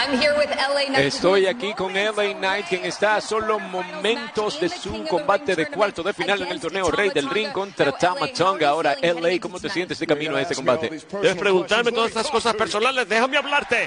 Estoy aquí con LA Knight, quien está a solo momentos de su combate de cuarto de final en el torneo Rey del Ring contra Tama Tonga. Ahora, LA, ¿cómo te sientes de camino a este combate? Debes preguntarme todas estas cosas personales. Déjame hablarte.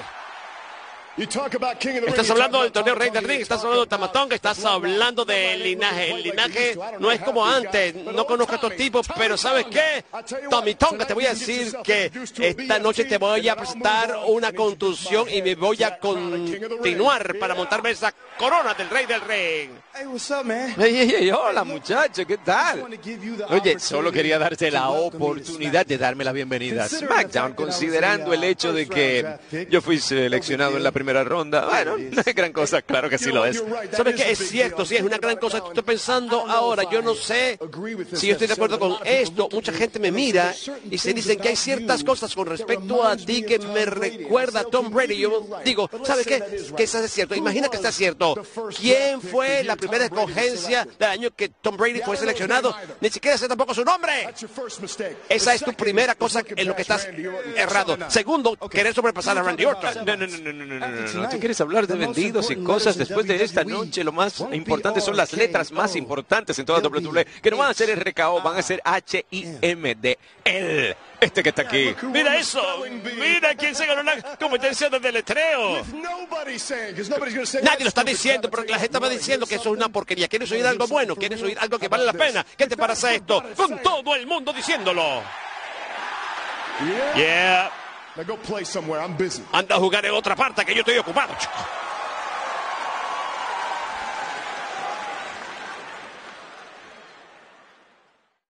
Estás hablando del torneo Rey del Ring, estás hablando de Tama Tonga, estás hablando del linaje. El linaje no es como antes, no conozco a estos tipos, pero ¿sabes qué? Tama Tonga, te voy a decir que esta noche te voy a presentar una contusión y me voy a continuar para montarme esa corona del Rey del Ring. Hey, hola muchacho, ¿qué tal? Oye, solo quería darte la oportunidad de darme la bienvenida a SmackDown, considerando el hecho de que yo fui seleccionado en la primera ronda. Bueno, no es gran cosa, claro que sí lo es. ¿Sabes qué? Es cierto, sí, es una gran cosa. Estoy pensando ahora, yo no sé si yo estoy de acuerdo con esto. Mucha gente me mira y se dicen que hay ciertas cosas con respecto a ti que me recuerda a Tom Brady. Yo digo, ¿sabes qué? Que eso es cierto. Imagina que está cierto. ¿Quién fue la primera escogencia del año que Tom Brady fue seleccionado? Ni siquiera sé tampoco su nombre. Esa es tu primera cosa en lo que estás errado. Segundo, querer sobrepasar a Randy Orton. No te quieres hablar de vendidos y cosas después de esta noche. Lo más importante son las letras más importantes en toda WWE, que no van a ser RKO, van a ser HIMD. Él, este que está aquí. Mira eso, mira quién se ganó la competencia de deletreo. Nadie lo está diciendo, pero la gente va diciendo que eso es una porquería. ¿Quieres oír algo bueno? ¿Quieres oír algo que vale la pena? ¿Qué te parece esto? Con todo el mundo diciéndolo. Yeah. Now go play somewhere. I'm busy. Anda a jugar en otra parte que yo estoy ocupado, chico.